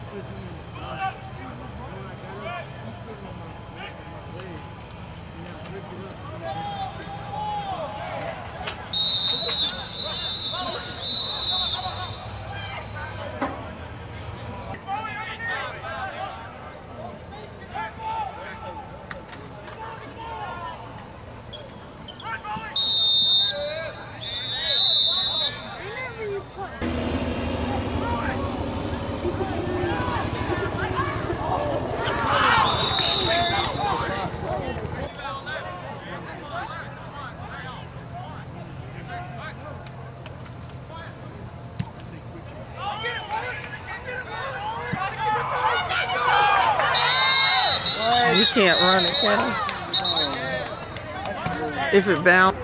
You can't run it, can you? If it bounces.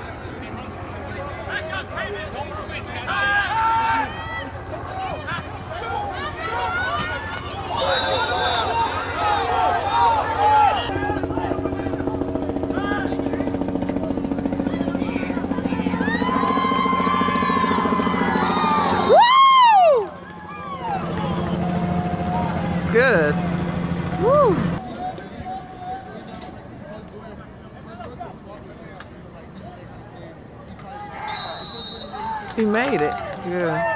Woo! Good. Woo! He made it. Good.